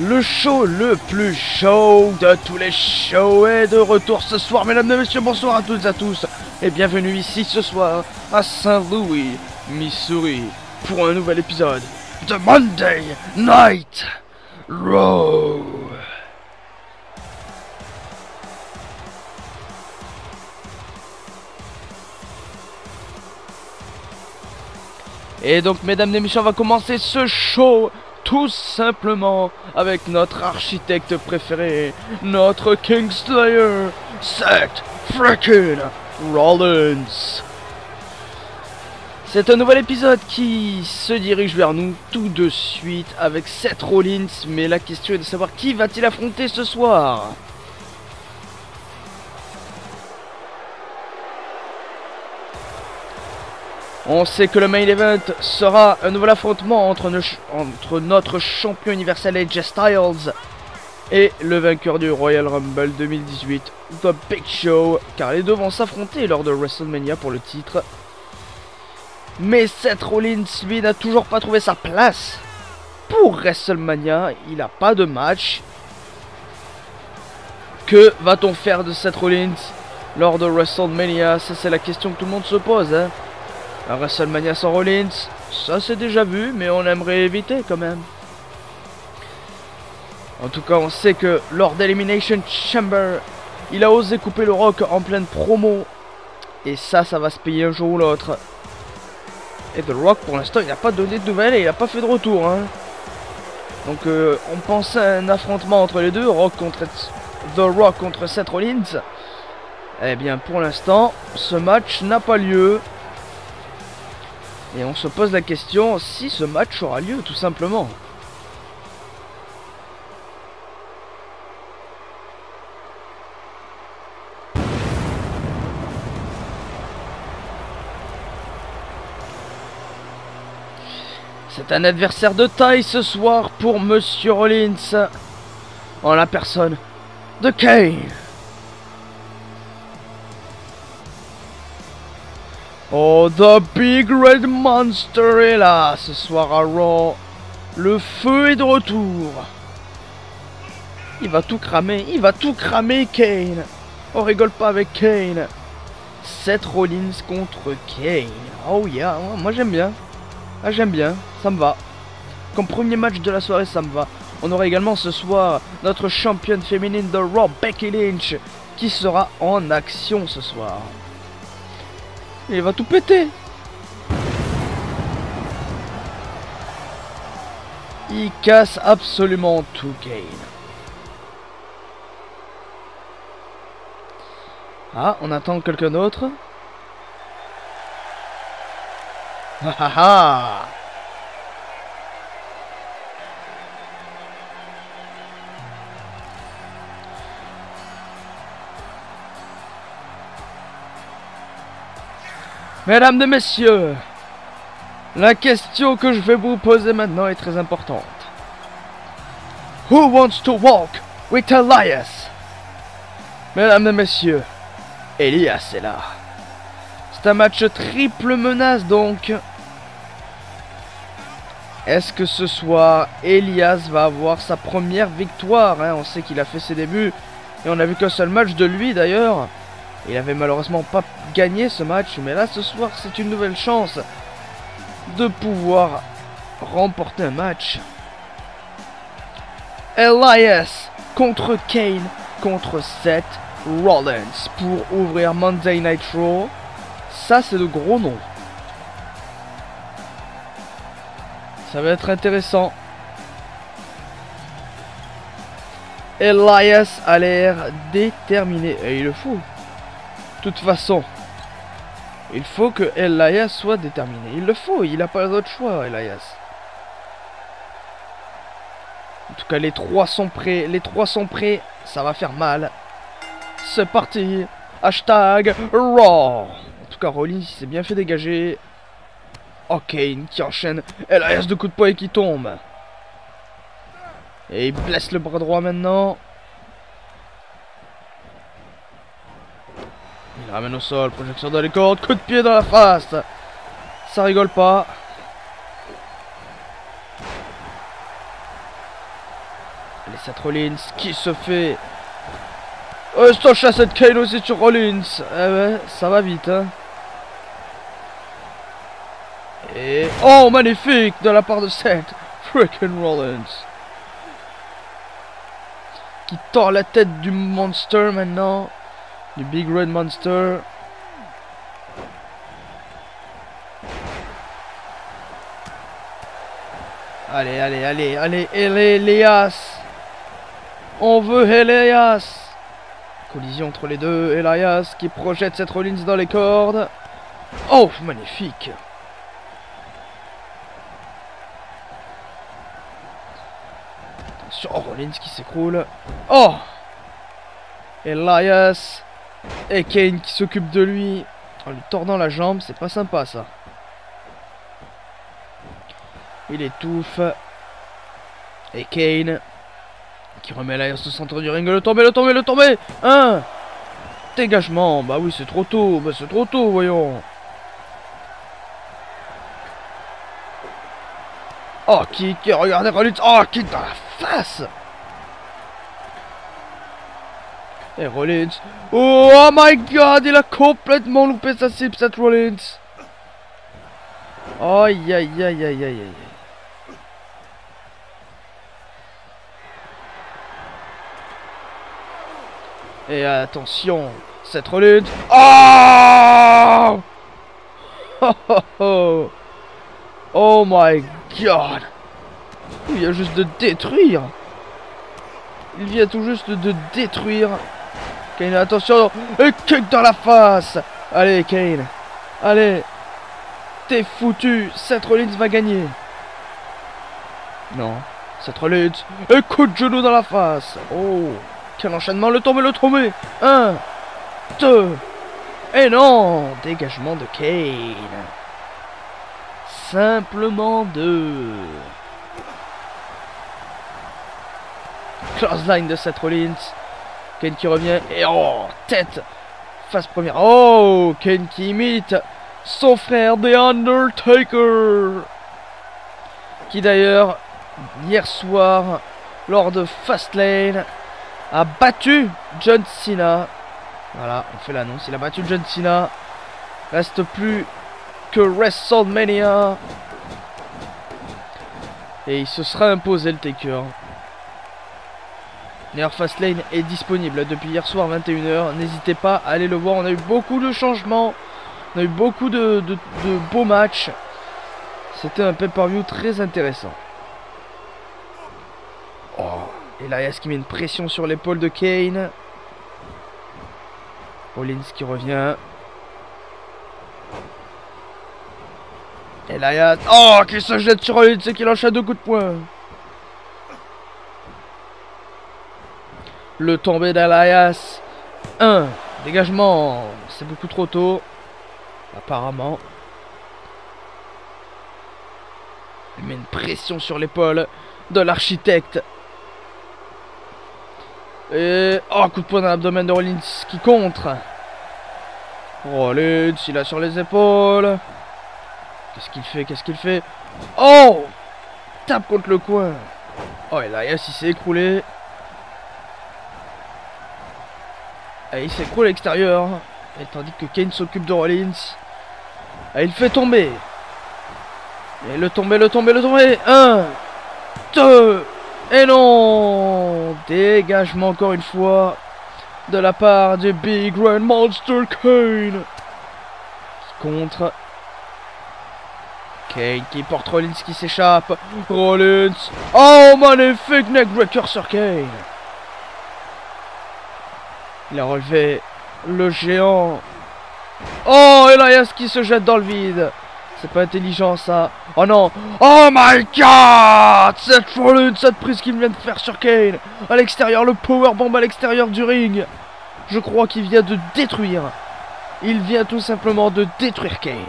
Le show le plus chaud de tous les shows est de retour ce soir, mesdames et messieurs, bonsoir à toutes et à tous, et bienvenue ici ce soir à Saint-Louis, Missouri, pour un nouvel épisode de Monday Night Raw. Et donc, mesdames et messieurs, on va commencer ce show tout simplement avec notre architecte préféré, notre Kingslayer, Seth freaking Rollins. C'est un nouvel épisode qui se dirige vers nous tout de suite avec Seth Rollins, mais la question est de savoir qui va-t-il affronter ce soir. On sait que le main event sera un nouvel affrontement entre notre champion universel AJ Styles et le vainqueur du Royal Rumble 2018, The Big Show, car les deux vont s'affronter lors de WrestleMania pour le titre. Mais Seth Rollins, lui, n'a toujours pas trouvé sa place pour WrestleMania, il n'a pas de match. Que va-t-on faire de Seth Rollins lors de WrestleMania? Ça, c'est la question que tout le monde se pose, hein. Un WrestleMania sans Rollins, ça c'est déjà vu, mais on aimerait éviter quand même. En tout cas, on sait que lors d'Elimination Chamber, il a osé couper le Rock en pleine promo. Et ça va se payer un jour ou l'autre. Et The Rock, pour l'instant, il n'a pas donné de nouvelles et il n'a pas fait de retour, hein. Donc, on pensait à un affrontement entre les deux, The Rock contre Seth Rollins. Eh bien, pour l'instant, ce match n'a pas lieu. Et on se pose la question si ce match aura lieu, tout simplement. C'est un adversaire de taille ce soir pour Monsieur Rollins, en la personne de Kane. Oh, The Big Red Monster est là ce soir à Raw. Le feu est de retour. Il va tout cramer Kane. On rigole pas avec Kane. Seth Rollins contre Kane. Oh yeah, moi j'aime bien. Ah, j'aime bien, ça me va. Comme premier match de la soirée, ça me va. On aura également ce soir notre championne féminine de Raw, Becky Lynch, qui sera en action ce soir. Il va tout péter. Il casse absolument tout, Kane. Ah, on attend quelqu'un d'autre. Ha ha ha. Mesdames et messieurs, la question que je vais vous poser maintenant est très importante. Who wants to walk with Elias? Mesdames et messieurs, Elias est là. C'est un match triple menace donc. Est-ce que ce soir, Elias va avoir sa première victoire, hein? On sait qu'il a fait ses débuts et on a vu qu'un seul match de lui d'ailleurs. Il avait malheureusement pas gagné ce match, mais là ce soir c'est une nouvelle chance de pouvoir remporter un match. Elias contre Kane contre Seth Rollins pour ouvrir Monday Night Raw. Ça c'est de gros noms. Ça va être intéressant. Elias a l'air déterminé et il le faut. De toute façon, il faut que Elias soit déterminé. Il le faut, il n'a pas d'autre choix, Elias. En tout cas, les trois sont prêts. Les trois sont prêts. Ça va faire mal. C'est parti. Hashtag Raw. En tout cas, Rollins s'est bien fait dégager. Oh, Kane qui enchaîne. Elias de coups de poing et qui tombe. Et il blesse le bras droit maintenant. Il ramène au sol, projection dans les cordes, coup de pied dans la face. Ça rigole pas. Seth Rollins qui se fait... Stocha Seth Kane aussi sur Rollins. Eh ouais, ça va vite, hein. Et... Oh, magnifique de la part de Seth freaking Rollins. Qui tord la tête du Monster maintenant. Du Big Red Monster. Allez, allez, allez, allez, Elias. On veut Elias. Collision entre les deux. Elias qui projette Seth Rollins dans les cordes. Oh, magnifique. Attention, oh, Rollins qui s'écroule. Oh, Elias. Et Kane qui s'occupe de lui en lui tordant la jambe. C'est pas sympa ça. Il étouffe. Et Kane qui remet Elias au centre du ring. Le tomber, le tomber, le tomber. Dégagement. Bah oui, c'est trop tôt. Bah c'est trop tôt, voyons. Oh, qui regardez Rollins. Oh, qui dans la face. Et Rollins. Oh my god, il a complètement loupé sa cible, cette Rollins. Aïe, aïe, aïe, aïe, aïe, aïe. Et attention, Seth Rollins. Oh, oh, oh, oh. Oh my god. Il vient juste de détruire. Il vient tout juste de détruire. Kane, attention. Et kick dans la face. Allez, Kane. Allez. T'es foutu. Seth Rollins va gagner. Non. Seth Rollins. Et coup de genou dans la face. Oh. Quel enchaînement. Le tomber, le tomber. 1, 2. Et non. Dégagement de Kane. Simplement 2. Clothesline de Seth Rollins. Kane qui revient. Et oh, tête. Face première. Oh, Kane qui imite son frère The Undertaker. Qui d'ailleurs, hier soir, lors de Fastlane, a battu John Cena. Voilà, on fait l'annonce. Il a battu John Cena. Reste plus que WrestleMania. Et il se sera imposé le Taker. D'ailleurs, Fastlane est disponible depuis hier soir 21 h. N'hésitez pas à aller le voir. On a eu beaucoup de changements. On a eu beaucoup de beaux matchs. C'était un pay-per-view très intéressant. Oh, Elias qui met une pression sur l'épaule de Kane. Rollins qui revient. Elias. Oh, qui se jette sur Rollins et qui lâche à 2 coups de poing. Le tombé d'Elias. 1. Dégagement. C'est beaucoup trop tôt. Apparemment. Il met une pression sur l'épaule de l'architecte. Et... oh, coup de poing dans l'abdomen de Rollins qui contre. Rollins, il a sur les épaules. Qu'est-ce qu'il fait? Qu'est-ce qu'il fait? Oh! Tape contre le coin. Oh, Elias, il s'est écroulé. Et il s'écroule à l'extérieur. Et tandis que Kane s'occupe de Rollins. Et il fait tomber. Et le tomber, le tomber, le tomber. 1, 2. Et non. Dégagement encore une fois. De la part du Big Red Monster Kane. Qui contre. Kane qui porte Rollins qui s'échappe. Rollins. Oh, magnifique neckbreaker sur Kane. Il a relevé le géant. Oh, Elias qui se jette dans le vide. C'est pas intelligent ça. Oh non. Oh my god. Cette Rollins, cette prise qu'il vient de faire sur Kane. À l'extérieur, le powerbomb à l'extérieur du ring. Je crois qu'il vient de détruire. Il vient tout simplement de détruire Kane.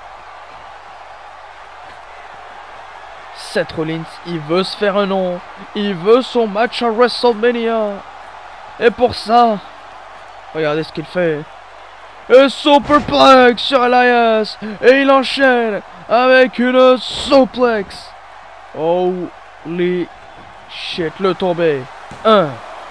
Seth Rollins, il veut se faire un nom. Il veut son match à WrestleMania. Et pour ça, regardez ce qu'il fait. Un superplex sur Elias. Et il enchaîne avec une suplex. Holy shit, le tombé. 1.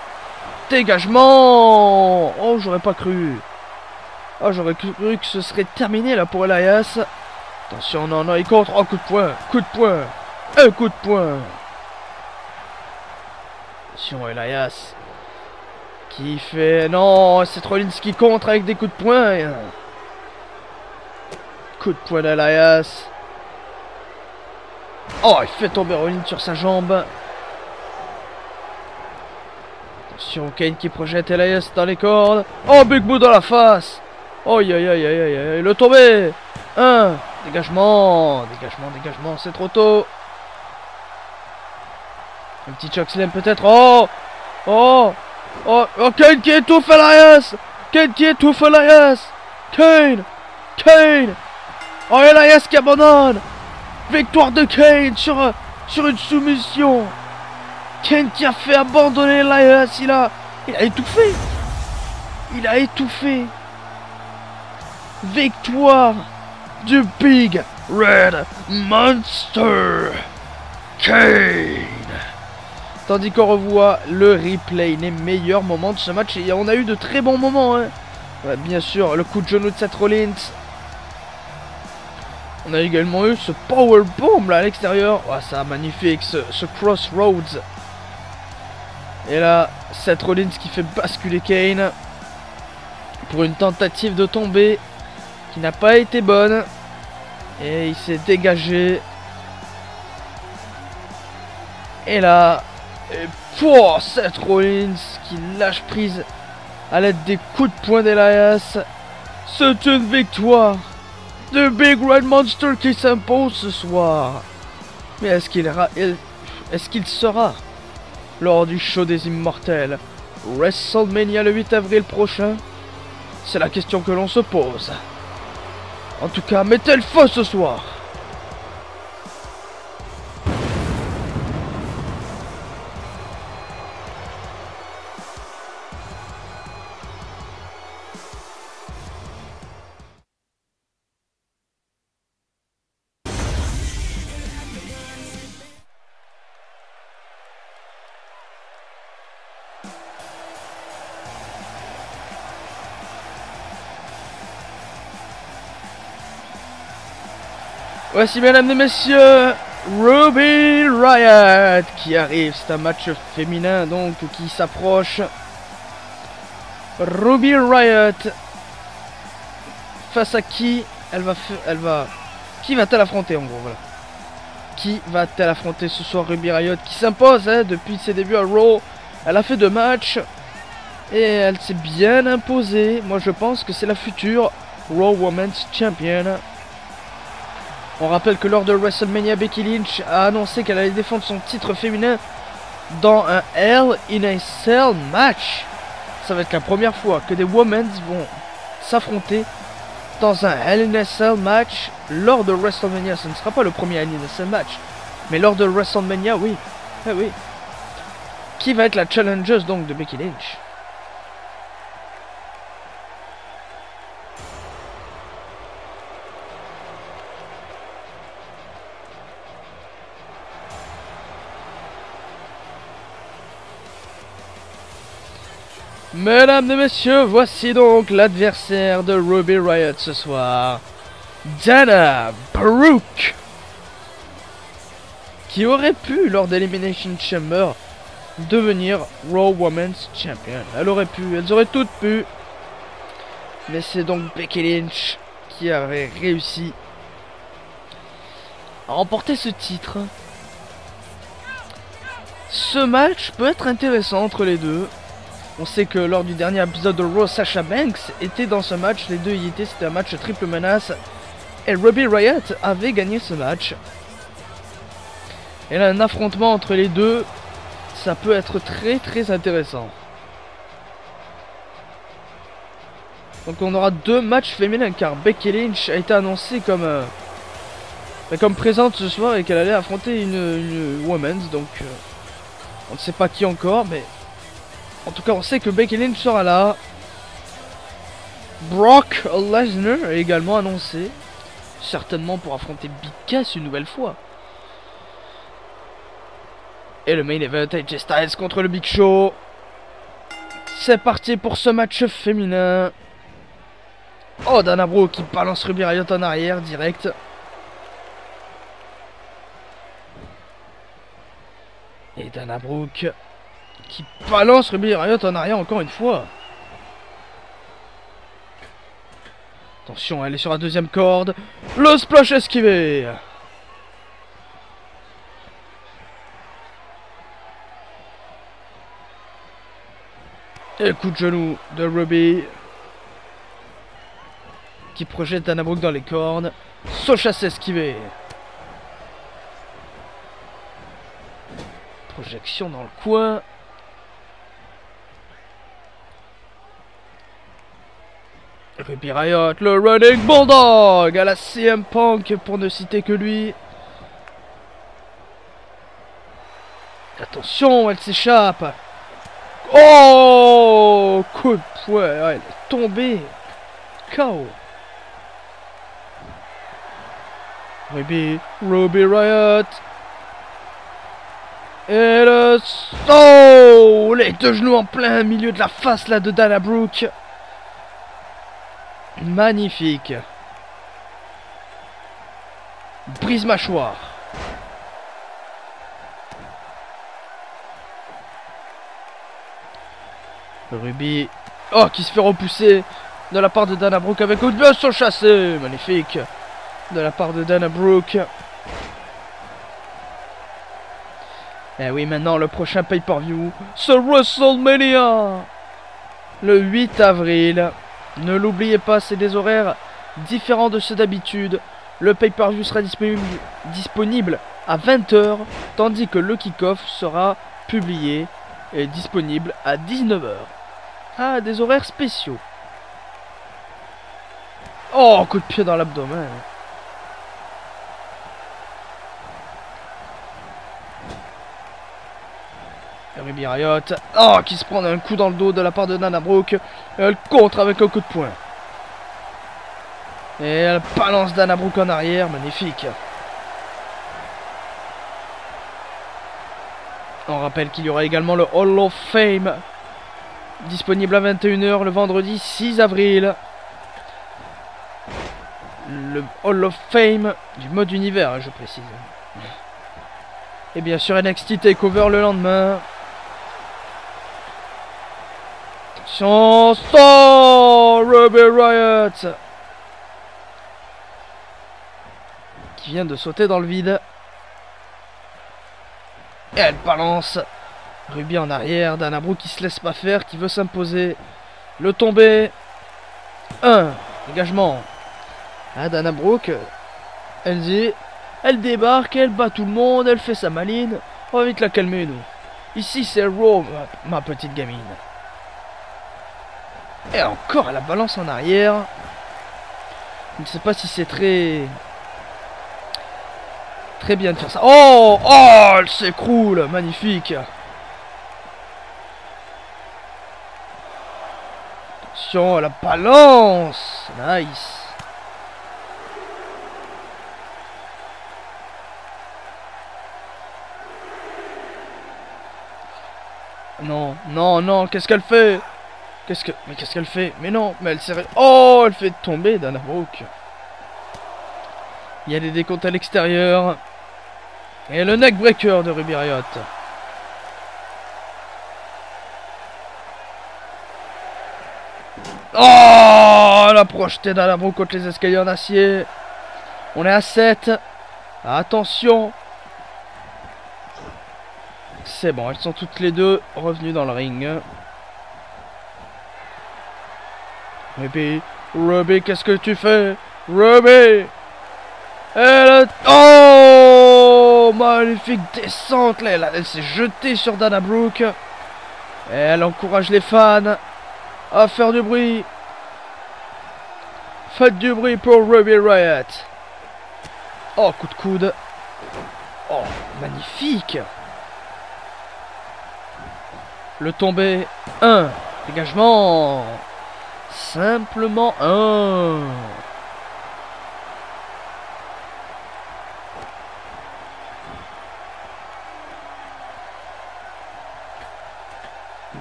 Dégagement. Oh, j'aurais pas cru. Oh, j'aurais cru que ce serait terminé là pour Elias. Attention, non, non, il contre. Oh, coup de poing. Coup de poing. Un coup de poing. Attention, Elias. Qui fait... Non, c'est Rollins qui contre avec des coups de poing. Coup de poing d'Elias. Oh, il fait tomber Rollins sur sa jambe. Attention, Kane qui projette Elias dans les cordes. Oh, Big Boo dans la face. Oh, aïe, aïe, aïe, aïe, aïe, le tombé. 1. Dégagement. Dégagement, dégagement, c'est trop tôt. Un petit choc slam peut-être. Oh. Oh. Oh, oh, Kane qui étouffe Elias. Kane qui étouffe Elias. Kane. Kane. Oh, Elias qui abandonne. Victoire de Kane sur une soumission. Kane qui a fait abandonner Elias. Il a étouffé. Il a étouffé. Victoire du Big Red Monster Kane. Tandis qu'on revoit le replay, les meilleurs moments de ce match. Et on a eu de très bons moments. Hein. Ouais, bien sûr, le coup de genou de Seth Rollins. On a également eu ce powerbomb là à l'extérieur. Oh, ça magnifique, ce crossroads. Et là, Seth Rollins qui fait basculer Kane pour une tentative de tomber qui n'a pas été bonne. Et il s'est dégagé. Et là, pour Seth Rollins qui lâche prise à l'aide des coups de poing d'Elias. C'est une victoire de Big Red Monster qui s'impose ce soir. Mais est-ce qu'il sera lors du show des immortels WrestleMania le 8 avril prochain? C'est la question que l'on se pose. En tout cas, mettez le feu ce soir. Voici, mesdames et messieurs, Ruby Riott qui arrive. C'est un match féminin donc qui s'approche. Ruby Riott face à qui qui va-t-elle affronter en gros, voilà. Qui va-t-elle affronter ce soir? Ruby Riott qui s'impose hein, depuis ses débuts à Raw. Elle a fait 2 matchs et elle s'est bien imposée. Moi je pense que c'est la future Raw Women's Champion. On rappelle que lors de WrestleMania, Becky Lynch a annoncé qu'elle allait défendre son titre féminin dans un Hell in a Cell match. Ça va être la première fois que des women vont s'affronter dans un Hell in a Cell match lors de WrestleMania. Ce ne sera pas le premier Hell in a Cell match, mais lors de WrestleMania, oui. Eh oui. Qui va être la challengeuse donc de Becky Lynch? Mesdames et messieurs, voici donc l'adversaire de Ruby Riott ce soir. Dana Brooke. Qui aurait pu, lors d'Elimination Chamber, devenir Raw Women's Champion. Elles auraient toutes pu. Mais c'est donc Becky Lynch qui avait réussi à remporter ce titre. Ce match peut être intéressant entre les deux. On sait que lors du dernier épisode de Raw, Sasha Banks était dans ce match. Les deux y étaient, c'était un match triple menace. Et Ruby Riott avait gagné ce match. Et là, un affrontement entre les deux, ça peut être très très intéressant. Donc on aura 2 matchs féminins car Becky Lynch a été annoncée comme présente ce soir et qu'elle allait affronter une women's. Donc on ne sait pas qui encore, mais en tout cas on sait que Becky Lynch sera là. Brock Lesnar est également annoncé, certainement pour affronter Big Cass une nouvelle fois. Et le main event, AJ Styles contre le Big Show. C'est parti pour ce match féminin. Oh, Dana Brooke qui balance Ruby Riott en arrière direct. Et Dana Brooke qui balance Ruby Riott en arrière encore une fois. Attention, elle est sur la deuxième corde. Le splash esquivé. Et le coup de genou de Ruby. Qui projette Dana Brooke dans les cordes. Saut chasse esquivé. Projection dans le coin. Ruby Riott, le Running Bulldog à la CM Punk pour ne citer que lui. Attention, elle s'échappe. Oh, coup de poing, elle est tombée. KO. Ruby Riott. Et le saut. Les deux genoux en plein milieu de la face là de Dana Brooke. Magnifique. Brise mâchoire. Ruby. Oh, qui se fait repousser de la part de Dana Brooke avec coup de bien sur chassé. Magnifique. De la part de Dana Brooke. Et oui, maintenant le prochain pay-per-view, c'est WrestleMania. Le 8 avril. Ne l'oubliez pas, c'est des horaires différents de ceux d'habitude. Le pay-per-view sera disponible à 20 h, tandis que le kick-off sera publié et disponible à 19 h. Ah, des horaires spéciaux. Oh, coup de pied dans l'abdomen. Ruby Riott. Oh, qui se prend un coup dans le dos de la part de Dana Brooke. Et elle contre avec un coup de poing. Et elle balance Dana Brooke en arrière. Magnifique. On rappelle qu'il y aura également le Hall of Fame. Disponible à 21 h le vendredi 6 avril. Le Hall of Fame du mode univers, je précise. Et bien sûr NXT TakeOver le lendemain. Attention, Ruby Riott qui vient de sauter dans le vide. Et elle balance Ruby en arrière. Dana Brooke qui se laisse pas faire, qui veut s'imposer. Le tombé. 1. Dégagement. Ah, Dana Brooke, elle débarque, elle bat tout le monde, elle fait sa maline. On va vite la calmer, nous. Ici, c'est Raw, ma petite gamine. Et encore, elle la balance en arrière. Je ne sais pas si c'est très bien de faire ça. Oh, oh, elle s'écroule, magnifique. Attention, la balance. Nice. Non, non, non, qu'est-ce qu'elle fait? Mais qu'est-ce qu'elle fait? Mais non, mais elle s'est... Oh, elle fait tomber Dana Brooke. Il y a des décomptes à l'extérieur. Et le neckbreaker de Ruby Riott. Oh, elle a projeté Dana Brooke contre les escaliers en acier. On est à 7. Attention. C'est bon, elles sont toutes les deux revenues dans le ring. Ruby, qu'est-ce que tu fais? Ruby! Oh, magnifique descente là, elle s'est jetée sur Dana Brooke. Et elle encourage les fans à faire du bruit. Faites du bruit pour Ruby Riott. Oh, coup de coude. Oh, magnifique. Le tombé. 1. Dégagement. Simplement 1.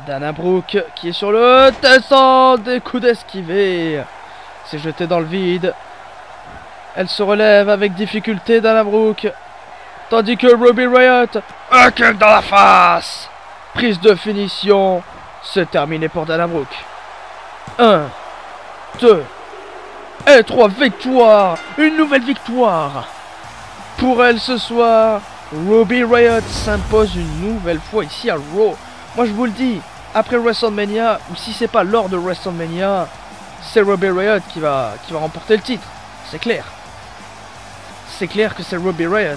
Dana Brooke qui est sur le descend, des coups d'esquiver. C'est jeté dans le vide. Elle se relève avec difficulté, Dana Brooke. Tandis que Ruby Riott, un kick dans la face. Prise de finition. C'est terminé pour Dana Brooke. 1, 2 et 3 victoires. Une nouvelle victoire pour elle ce soir. Ruby Riott s'impose une nouvelle fois ici à Raw. Moi je vous le dis, après WrestleMania, ou si c'est pas lors de WrestleMania, c'est Ruby Riott qui va remporter le titre. C'est clair. C'est clair que c'est Ruby Riott.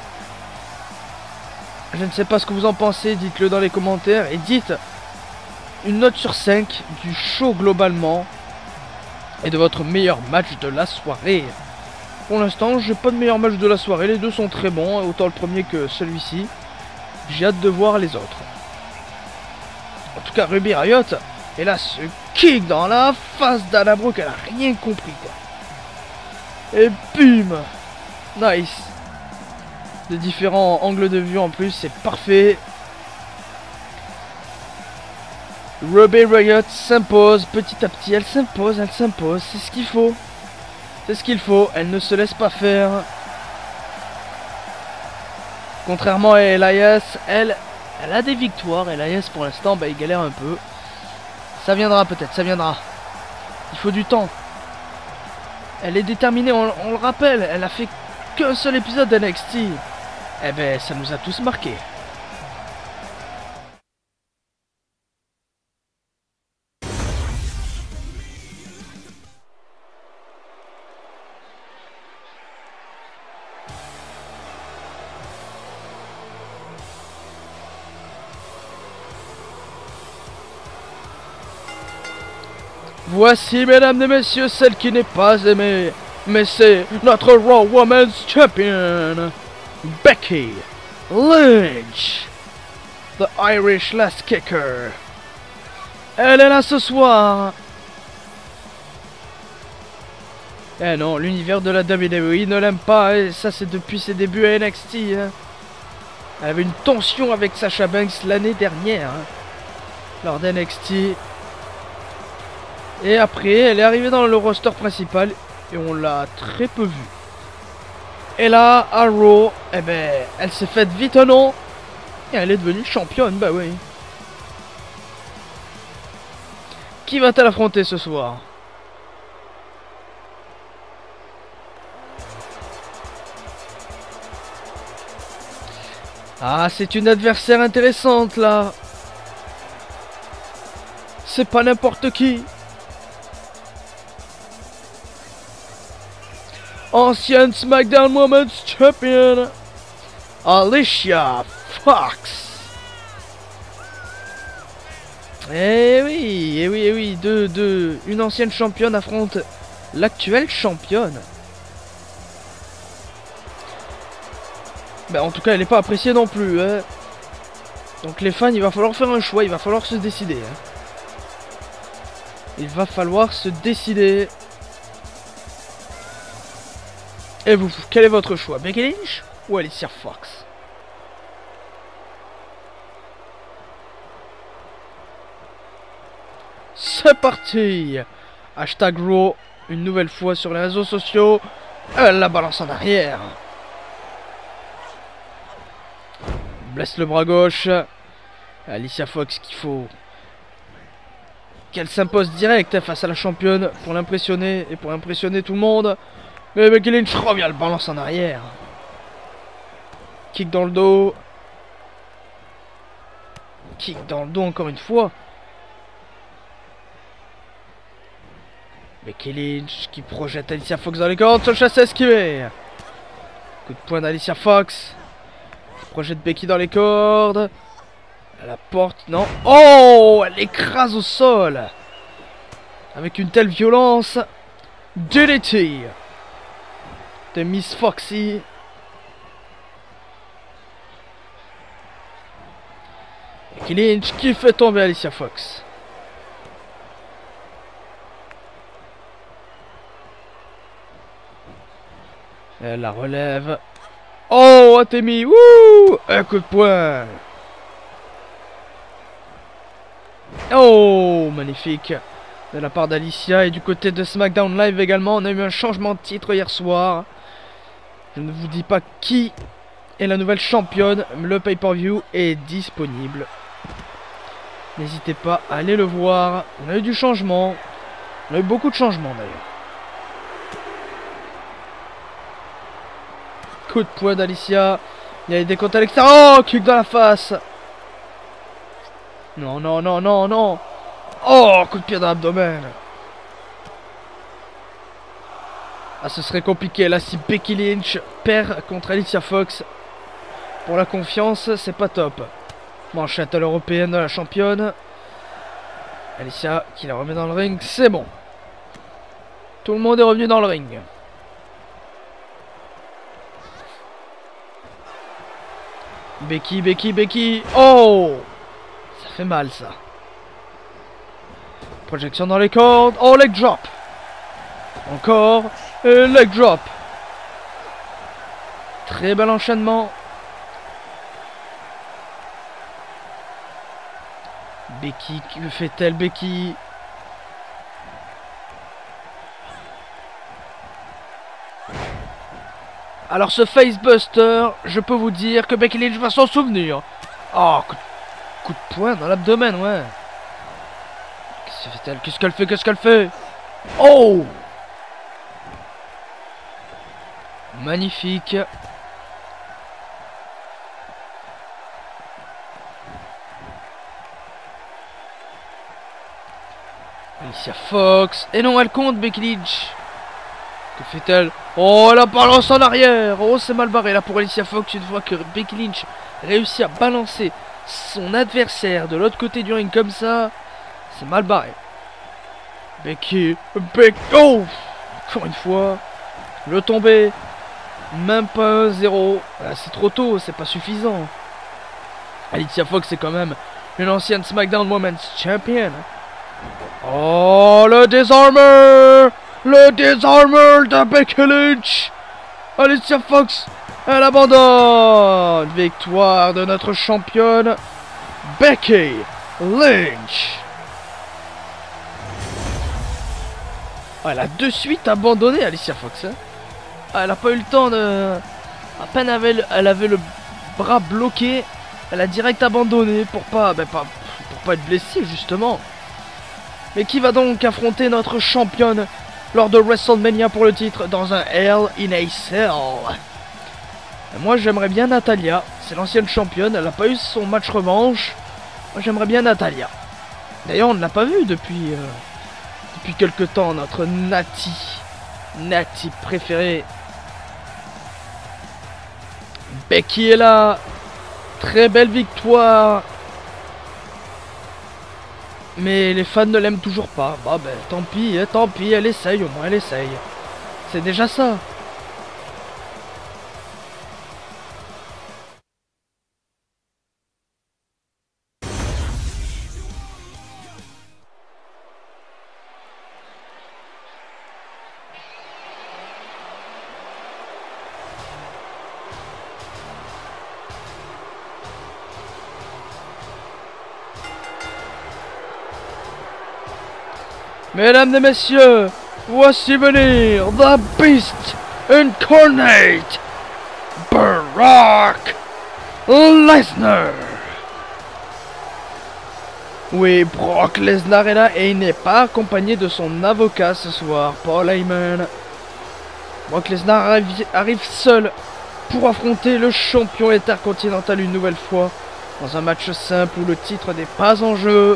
Je ne sais pas ce que vous en pensez, dites-le dans les commentaires. Et dites une note sur 5 du show globalement. Et de votre meilleur match de la soirée. Pour l'instant, j'ai pas de meilleur match de la soirée. Les deux sont très bons, autant le premier que celui-ci. J'ai hâte de voir les autres. En tout cas, Ruby Riott, et là, ce kick dans la face d'Dana Brooke, elle a rien compris, quoi. Et bim! Nice! De différents angles de vue en plus, c'est parfait. Ruby Riott s'impose petit à petit, elle s'impose, c'est ce qu'il faut. C'est ce qu'il faut, elle ne se laisse pas faire. Contrairement à Elias, elle a des victoires. Elias pour l'instant, il galère un peu. Ça viendra peut-être, ça viendra. Il faut du temps. Elle est déterminée, on le rappelle, elle a fait qu'un seul épisode d'NXT. Eh ben, ça nous a tous marqués. Voici, mesdames et messieurs, celle qui n'est pas aimée, mais c'est notre Raw Women's Champion, Becky Lynch, the Irish Last Kicker. Elle est là ce soir. Eh non, l'univers de la WWE ne l'aime pas, et ça c'est depuis ses débuts à NXT. Hein. Elle avait une tension avec Sasha Banks l'année dernière, hein, lors d'NXT. Et après, elle est arrivée dans le roster principal et on l'a très peu vue. Et là, à Raw, eh ben, elle s'est faite vite un nom et elle est devenue championne, bah oui. Qui va-t-elle affronter ce soir? Ah, c'est une adversaire intéressante là. C'est pas n'importe qui. Ancienne SmackDown Women's Champion, Alicia Fox. Eh oui, une ancienne championne affronte l'actuelle championne. Ben, en tout cas, elle n'est pas appréciée non plus. Hein. Donc les fans, il va falloir faire un choix, il va falloir se décider. Hein. Il va falloir se décider. Et vous, quel est votre choix? Becky Lynch ou Alicia Fox? C'est parti! Hashtag Raw, une nouvelle fois sur les réseaux sociaux. Elle la balance en arrière. Blesse le bras gauche. Alicia Fox qu'il faut qu'elle s'impose direct face à la championne pour l'impressionner et pour impressionner tout le monde. Mais Becky Lynch revient, le balance en arrière. Kick dans le dos. Kick dans le dos encore une fois. Becky Lynch qui projette Alicia Fox dans les cordes. Se chasse esquivé. Coup de poing d'Alicia Fox. Qui projette Becky dans les cordes. À la porte, non. Oh, elle écrase au sol. Avec une telle violence. DDT de Miss Foxy. Becky Lynch qui fait tomber Alicia Fox. Elle la relève. Oh, Atemi. Wouh, un coup de poing. Oh, magnifique de la part d'Alicia. Et du côté de SmackDown Live également, on a eu un changement de titre hier soir. Je ne vous dis pas qui est la nouvelle championne. Le pay-per-view est disponible. N'hésitez pas à aller le voir. On a eu du changement. On a eu beaucoup de changements d'ailleurs. Coup de poing d'Alicia. Il y a des décomptes à l'extérieur. Oh, kick dans la face. Non, non, non, non, non. Oh, coup de pied dans l'abdomen. Ah, ce serait compliqué là si Becky Lynch perd contre Alicia Fox. Pour la confiance, c'est pas top. Manchette à l'européenne de la championne. Alicia qui la remet dans le ring, c'est bon. Tout le monde est revenu dans le ring. Becky, Becky, Becky. Oh, ça fait mal ça. Projection dans les cordes. Oh, leg drop. Encore. Et leg drop. Très bel enchaînement. Becky, que fait-elle, Becky? Alors ce facebuster, je peux vous dire que Becky Lynch va s'en souvenir. Oh, coup de poing dans l'abdomen, ouais. Qu'est-ce que fait-elle? Qu'est-ce qu'elle fait? Qu'est-ce qu'elle fait? Oh! Magnifique. Alicia Fox. Et non, elle compte, Becky Lynch. Que fait-elle? Oh, elle a balance en arrière. Oh, c'est mal barré là pour Alicia Fox. Une fois que Becky Lynch réussit à balancer son adversaire de l'autre côté du ring comme ça, c'est mal barré. Becky. Oh, encore une fois. Le tombé. Même pas un 0. C'est trop tôt, c'est pas suffisant. Alicia Fox c'est quand même une ancienne SmackDown Women's Champion. Oh, le désarmeur! Le désarmeur de Becky Lynch! Alicia Fox, elle abandonne! Victoire de notre championne, Becky Lynch! Elle a de suite abandonné, Alicia Fox. Hein. Elle a pas eu le temps de... À peine elle avait le bras bloqué, elle a direct abandonné pour pas être blessée, justement. Mais qui va donc affronter notre championne lors de WrestleMania pour le titre dans un Hell in a Cell? Moi j'aimerais bien Natalya, c'est l'ancienne championne, elle n'a pas eu son match revanche. Moi j'aimerais bien Natalya. D'ailleurs on ne l'a pas vu depuis quelque temps, notre Nati préférée. Becky est là, très belle victoire. Mais les fans ne l'aiment toujours pas. Bah ben tant pis, elle essaye au moins, elle essaye. C'est déjà ça. Mesdames et messieurs, voici venir The Beast Incarnate, Brock Lesnar. Oui, Brock Lesnar est là et il n'est pas accompagné de son avocat ce soir, Paul Heyman. Brock Lesnar arrive seul pour affronter le champion intercontinental une nouvelle fois dans un match simple où le titre n'est pas en jeu.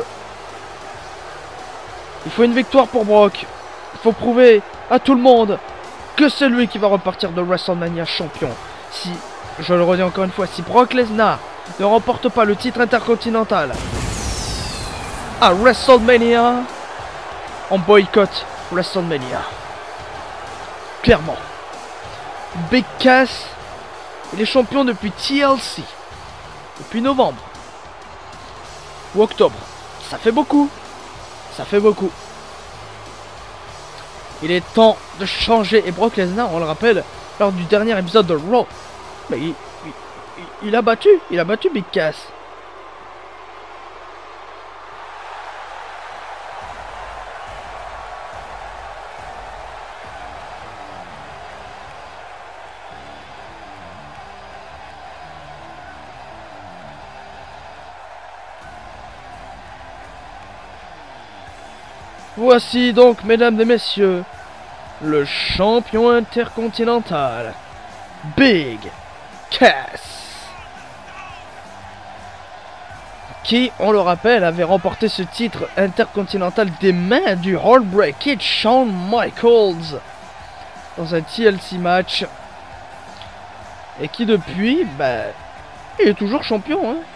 Il faut une victoire pour Brock. Il faut prouver à tout le monde que c'est lui qui va repartir de WrestleMania champion. Si, je le redis encore une fois, si Brock Lesnar ne remporte pas le titre intercontinental à WrestleMania, on boycotte WrestleMania. Clairement. Big Cass, il est champion depuis TLC. Depuis novembre. Ou octobre. Ça fait beaucoup. Ça fait beaucoup. Il est temps de changer. Et Brock Lesnar, on le rappelle, lors du dernier épisode de Raw, mais il a battu Big Cass. Voici donc, mesdames et messieurs, le champion intercontinental, Big Cass, qui, on le rappelle, avait remporté ce titre intercontinental des mains du Heartbreak Kid Shawn Michaels dans un TLC match, et qui depuis, il est toujours champion, hein.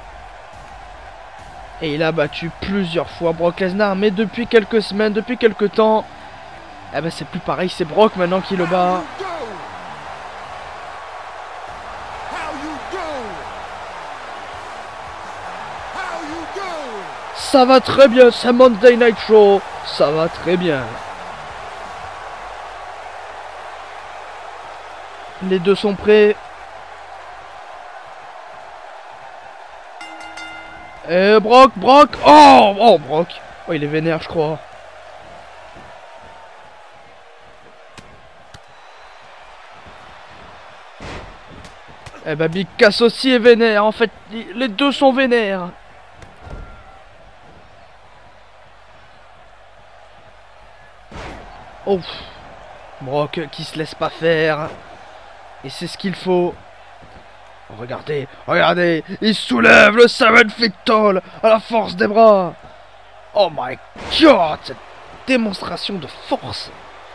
Et il a battu plusieurs fois Brock Lesnar, mais depuis quelques semaines, depuis quelques temps, c'est plus pareil, c'est Brock maintenant qui le bat. Ça va très bien, c'est Monday Night Raw, ça va très bien. Les deux sont prêts. Et Brock, oh Brock, oh il est vénère je crois. Big Cass aussi est vénère, en fait les deux sont vénères. Oh, Brock qui se laisse pas faire. Et c'est ce qu'il faut. Regardez, regardez, il soulève le 7 feet tall à la force des bras. Oh my god, cette démonstration de force.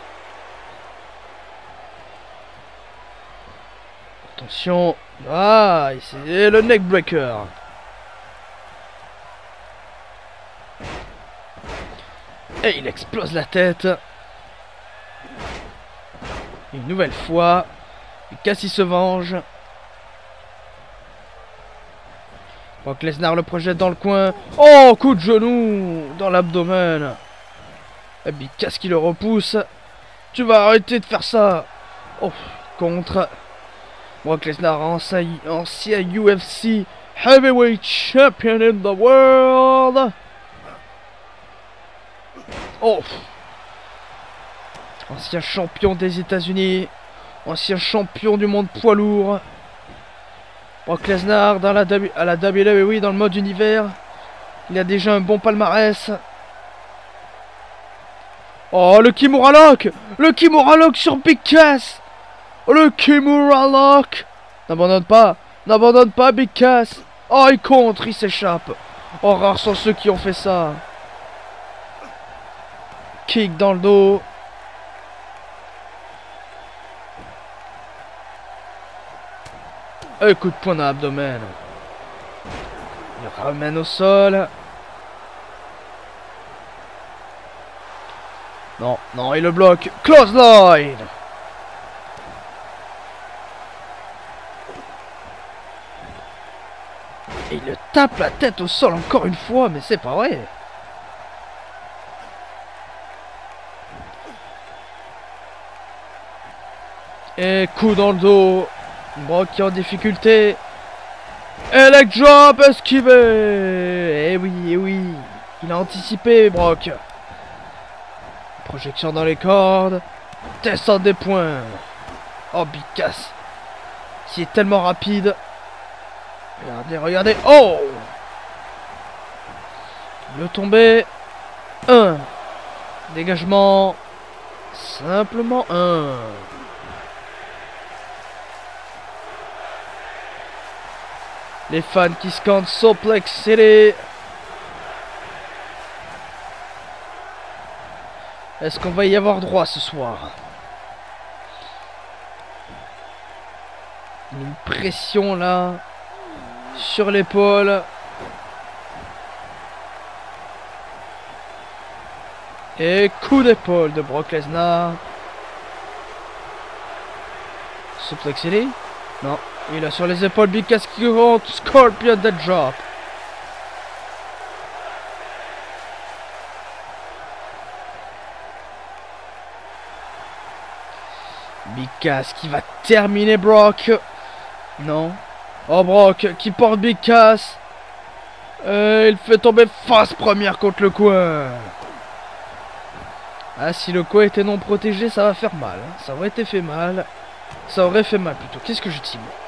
Attention, c'est le neckbreaker. Et il explose la tête. Une nouvelle fois, Cassie se venge. Brock Lesnar le projette dans le coin. Oh, coup de genou dans l'abdomen. Et Big Cass qui le repousse. Tu vas arrêter de faire ça. Oh, contre. Brock Lesnar, ancien UFC Heavyweight Champion in the world. Oh, ancien champion des États-Unis, ancien champion du monde poids lourd. Brock Lesnar à la WWE dans le mode univers. Il a déjà un bon palmarès. Oh, le Kimura Lock! Le Kimura Lock sur Big Cass! Oh, le Kimura Lock! N'abandonne pas Big Cass! Oh, il contre, il s'échappe. Oh, rares sont ceux qui ont fait ça. Kick dans le dos. Un coup de poing dans l'abdomen. Il le ramène au sol. Non, non, il le bloque. Close line. Et il le tape la tête au sol encore une fois, mais c'est pas vrai. Et coup dans le dos. Brock qui est en difficulté. Et leg drop esquivé. Et oui. Il a anticipé, Brock. Projection dans les cordes. Descend des points. Oh, Big Cass. Qui est tellement rapide. Regardez. Oh! Le tombé. 1. Dégagement. Simplement 1. Les fans qui scandent Suplex City. Est-ce qu'on va y avoir droit ce soir? Une pression là sur l'épaule. Et coup d'épaule de Brock Lesnar. Suplex City? Non. Il a sur les épaules Big Cass qui rentre. Scorpion Dead Drop. Big Cass qui va terminer Brock. Non. Oh, Brock qui porte Big Cass. Il fait tomber face première contre le coin. Ah, si le coin était non protégé, ça va faire mal. Hein. Ça aurait été fait mal. Ça aurait fait mal plutôt. Qu'est-ce que je dis, moi?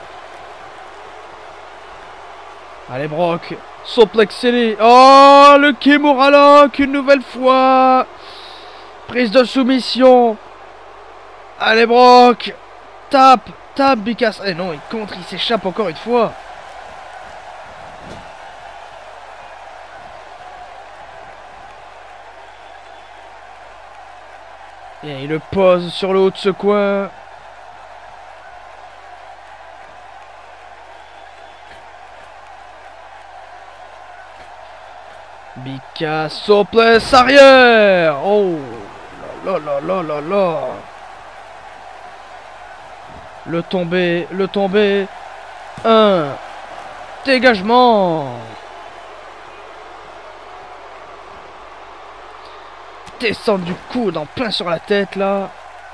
Allez, Brock. Suplex City. Oh, le Kimura Lock une nouvelle fois. Prise de soumission. Allez Brock. Tape. Tape Big Cass. Eh non, il contre, il s'échappe encore une fois. Et il le pose sur le haut de ce coin. Big Cass, suplex arrière. Oh là là là là là. Le tombé, le tombé. Un dégagement. Descendre du coude en plein sur la tête là.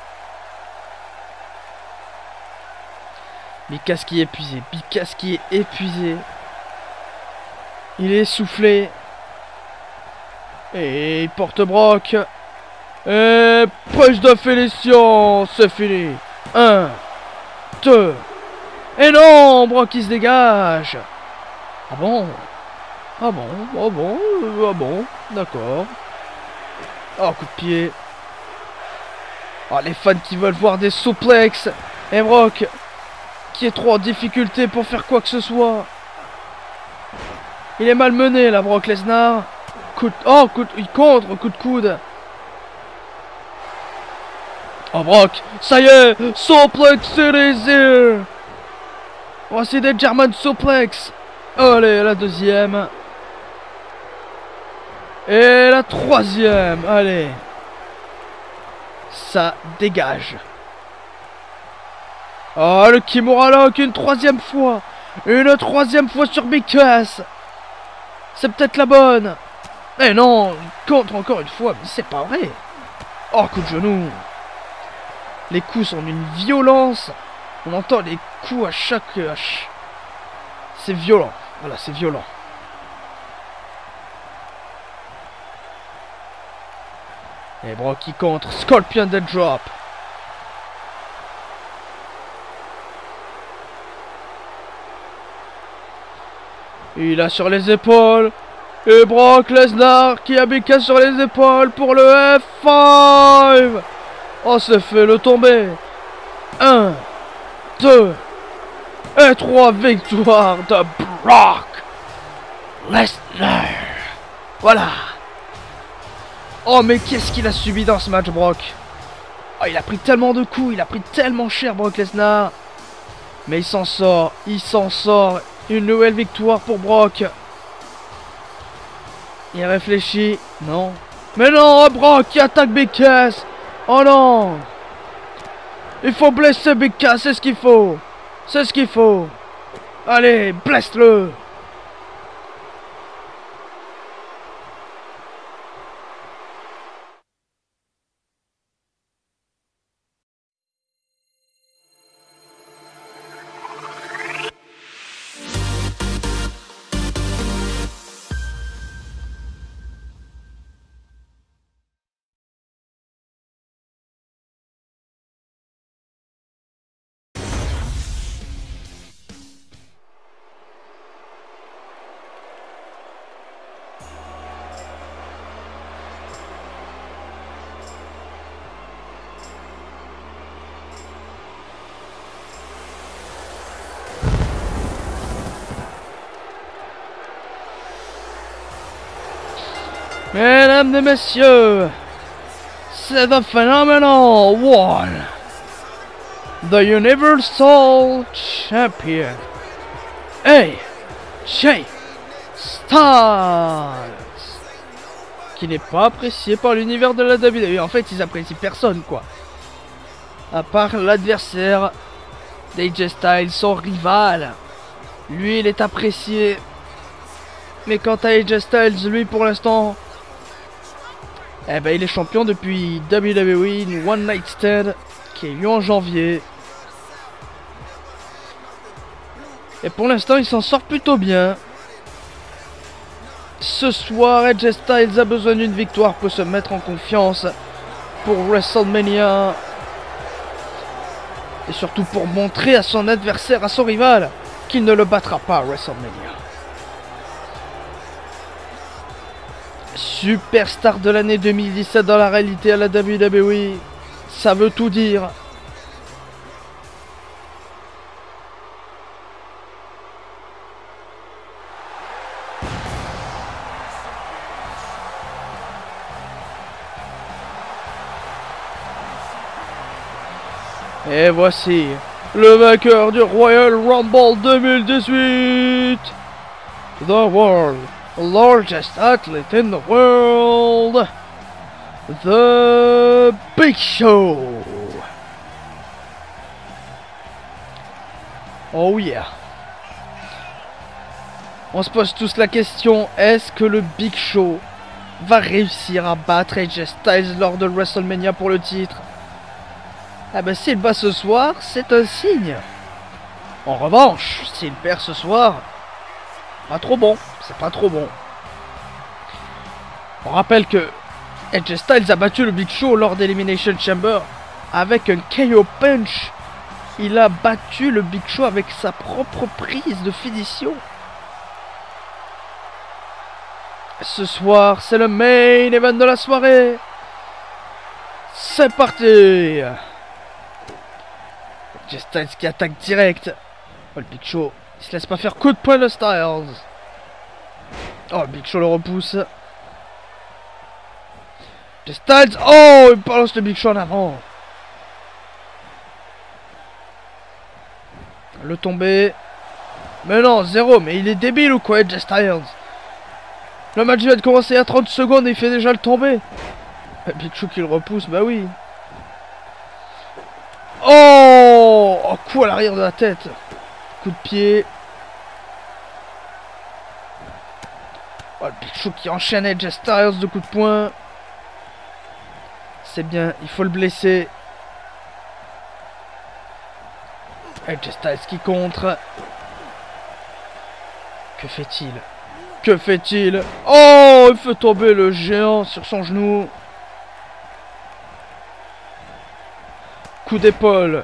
Big Cass qui est épuisé. Big Cass qui est épuisé. Il est essoufflé. Et il porte Brock. Et push de finition. C'est fini. 1, 2. Et non, Brock il se dégage. Ah bon? Ah bon? Ah bon? Ah bon? D'accord. Oh, coup de pied. Oh, les fans qui veulent voir des suplexes. Et Brock qui est trop en difficulté pour faire quoi que ce soit. Il est malmené là, Brock Lesnar. Oh, il contre, coup de coude. Oh, Brock, ça y est, suplex it is here. Voici des German suplex. Allez, la deuxième. Et la troisième, allez. Ça dégage. Oh, le Kimura Lock une troisième fois. Une troisième fois sur Big Cass. C'est peut-être la bonne. Eh non, il contre encore une fois, mais c'est pas vrai. Oh, coup de genou. Les coups sont d'une violence. On entend les coups à chaque... C'est violent. Voilà, c'est violent. Et Brock qui contre. Scorpion Dead Drop. Il a sur les épaules. Et Brock Lesnar qui a Big Cass sur les épaules pour le F5. Oh, c'est fait le tomber. 1, 2 et 3 victoires de Brock Lesnar. Voilà. Oh, mais qu'est-ce qu'il a subi dans ce match, Brock. Oh, il a pris tellement de coups, il a pris tellement cher, Brock Lesnar. Mais il s'en sort, il s'en sort. Une nouvelle victoire pour Brock. Il réfléchit. Non. Mais non, Brock qui attaque Big Cass. Oh non. Il faut blesser Big Cass, c'est ce qu'il faut. C'est ce qu'il faut. Allez, blesse-le. Mesdames et messieurs, c'est the phenomenal one, the Universal Champion, AJ Styles, qui n'est pas apprécié par l'univers de la WWE. En fait, ils apprécient personne, quoi. À part l'adversaire d'AJ Styles, son rival. Lui, il est apprécié. Mais quant à AJ Styles, lui, pour l'instant... Eh ben, il est champion depuis WWE One Night Stand qui a eu en janvier. Et pour l'instant, il s'en sort plutôt bien. Ce soir, AJ Styles a besoin d'une victoire pour se mettre en confiance pour WrestleMania. Et surtout pour montrer à son adversaire, à son rival, qu'il ne le battra pas à WrestleMania. Superstar de l'année 2017 dans la réalité à la WWE. Ça veut tout dire. Et voici le vainqueur du Royal Rumble 2018. The world largest athlete in the world. The Big Show. Oh yeah. On se pose tous la question, est-ce que le Big Show va réussir à battre AJ Styles lors de WrestleMania pour le titre? Ah ben s'il bat ce soir, c'est un signe. En revanche, s'il perd ce soir, pas trop bon, c'est pas trop bon. On rappelle que AJ Styles a battu le Big Show lors d'Elimination Chamber avec un KO Punch. Il a battu le Big Show avec sa propre prise de finition. Ce soir, c'est le main event de la soirée. C'est parti. AJ Styles qui attaque direct. Oh, le Big Show, il se laisse pas faire, coup de poing de Styles. Oh, le Big Show le repousse. AJ Styles, oh, il balance le Big Show en avant. Le tombé. Mais non, 0, mais il est débile ou quoi, AJ Styles? Le match vient de commencer il y a 30 secondes et il fait déjà le tomber. Big Show qui le repousse, bah oui. Oh, oh, coup à l'arrière de la tête. Coup de pied. Oh, le Big Show qui enchaîne AJ Styles de coups de poing. C'est bien, il faut le blesser. AJ Styles qui contre. Que fait-il? Que fait-il? Oh, il fait tomber le géant sur son genou. Coup d'épaule.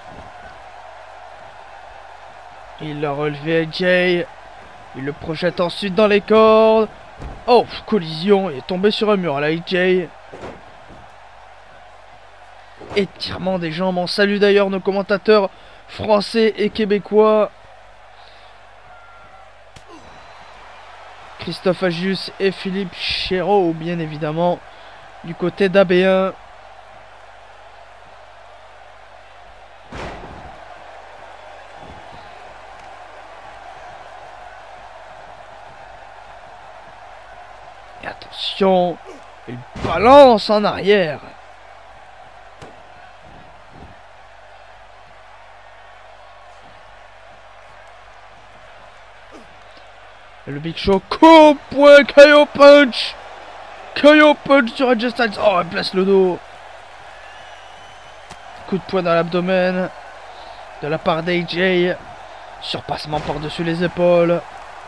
Il l'a relevé AJ. Il le projette ensuite dans les cordes. Oh, collision. Il est tombé sur un mur là, AJ. Étirement des jambes. On salue d'ailleurs nos commentateurs français et québécois. Christophe Ajus et Philippe Chéreau, bien évidemment, du côté d'AB1. Et attention, il balance en arrière. Le Big Show, coup, point, KO Punch. KO Punch sur AJ Styles. Oh, elle place le dos. Coup de poing dans l'abdomen. De la part d'AJ. Surpassement par-dessus les épaules.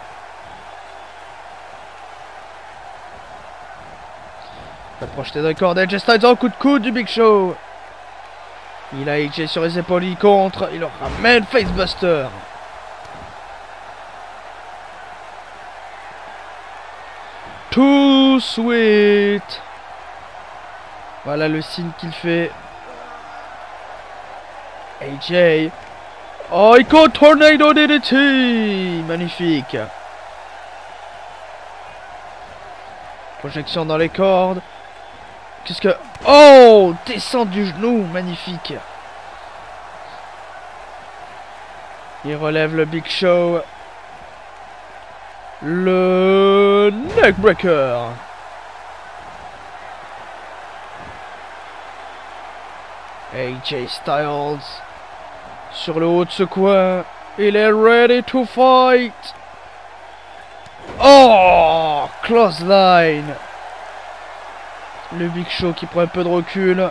La projeté d'un corps d'AJ Styles. Oh, coup de coude du Big Show. Il a AJ sur les épaules, il contre. Il le ramène Facebuster. Too sweet. Voilà le signe qu'il fait. AJ. Oh, il compte Tornado DDT. Magnifique. Projection dans les cordes. Qu'est-ce que... Oh, descend du genou. Magnifique. Il relève le Big Show. Le neckbreaker. AJ Styles sur le haut de ce coin. Il est ready to fight. Oh, close line. Le Big Show qui prend un peu de recul.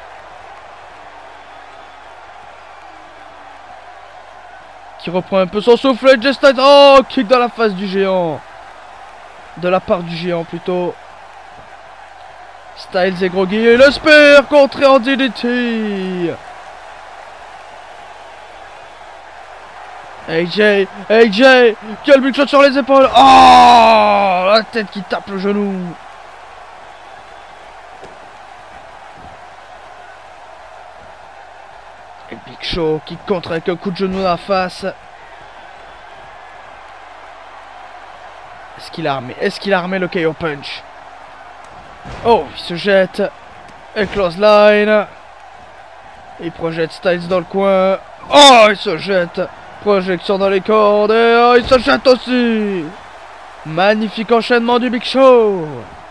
Qui reprend un peu son souffle. AJ Styles. Oh, kick dans la face du géant. De la part du géant plutôt. Styles est groggy. Et le spear contré en DDT. AJ. Quel Big Shot sur les épaules. Oh, la tête qui tape le genou. Et Big Show qui contre avec un coup de genou dans la face. Est-ce qu'il a armé? Est-ce qu'il a armé le KO Punch? Oh, il se jette. Et clothesline. Il projette Styles dans le coin. Oh, il se jette. Projection dans les cordes. Et oh, il se jette aussi. Magnifique enchaînement du Big Show.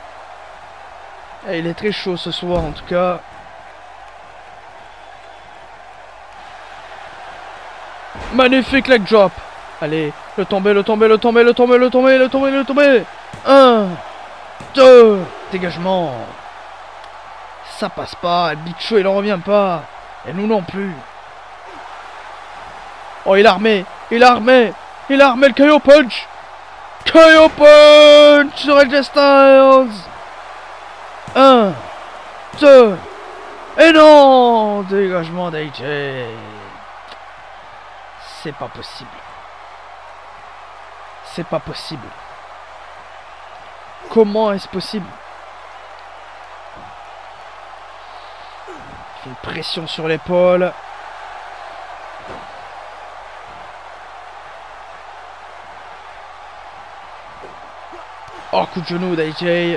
Et il est très chaud ce soir en tout cas. Magnifique leg drop. Allez, le tomber, le tomber, le tomber, le tomber, le tomber, le tomber, le tomber. 1, 2, dégagement. Ça passe pas. Le Big Show il en revient pas. Et nous non plus. Oh, il a armé. Il a armé. Il a armé le KO Punch. KO Punch sur AJ Styles. 1, 2. Et non. Dégagement d'AJ. C'est pas possible. C'est pas possible. Comment est-ce possible? Il fait une pression sur l'épaule. Oh, coup de genou d'AJ.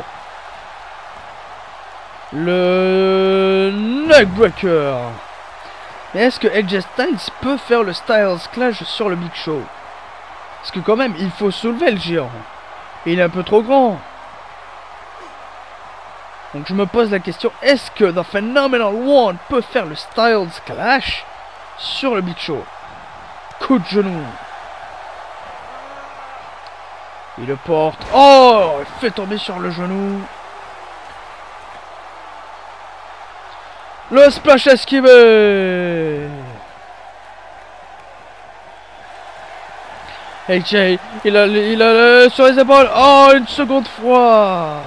Le neckbreaker. Mais est-ce que AJ Styles peut faire le Styles Clash sur le Big Show? Parce que quand même, il faut soulever le géant. Et il est un peu trop grand. Donc je me pose la question, est-ce que The Phenomenal One peut faire le Styles Clash sur le Big Show? Coup de genou. Il le porte. Oh, il fait tomber sur le genou. Le splash esquivé. AJ, il a sur les épaules. Oh, une seconde fois.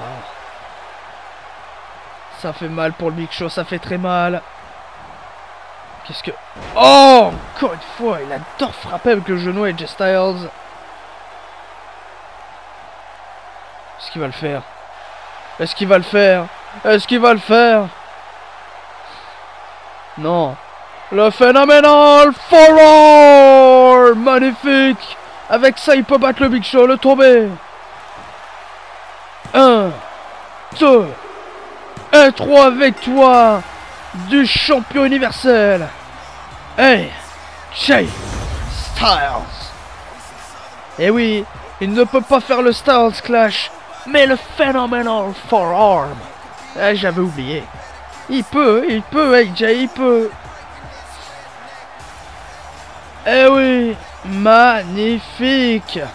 Ça fait mal pour le Big Show, ça fait très mal. Qu'est-ce que... Oh, encore une fois, il adore frapper avec le genou AJ Styles. Est-ce qu'il va le faire? Est-ce qu'il va le faire? Est-ce qu'il va le faire? Non. Le Phenomenal Forearm. Magnifique. Avec ça, il peut battre le Big Show, le tomber. 1, 2 et 3, victoire du champion universel. Hey, AJ Styles. Et oui, il ne peut pas faire le Styles Clash, mais le Phenomenal Forearm. Eh, j'avais oublié. Il peut, AJ, il peut. Eh oui, magnifique.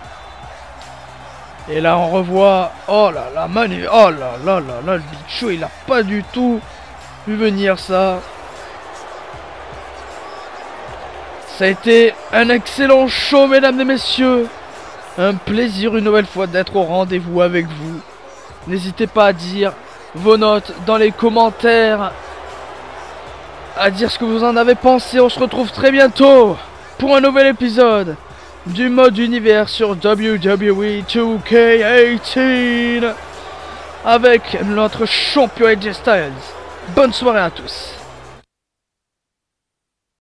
Et là, on revoit. Oh là là, oh là là là là, le Big Show, il a pas du tout vu venir ça. Ça a été un excellent show, mesdames et messieurs. Un plaisir une nouvelle fois d'être au rendez-vous avec vous. N'hésitez pas à dire vos notes dans les commentaires, à dire ce que vous en avez pensé. On se retrouve très bientôt pour un nouvel épisode du mode univers sur WWE 2K18 avec notre champion AJ Styles. Bonne soirée à tous.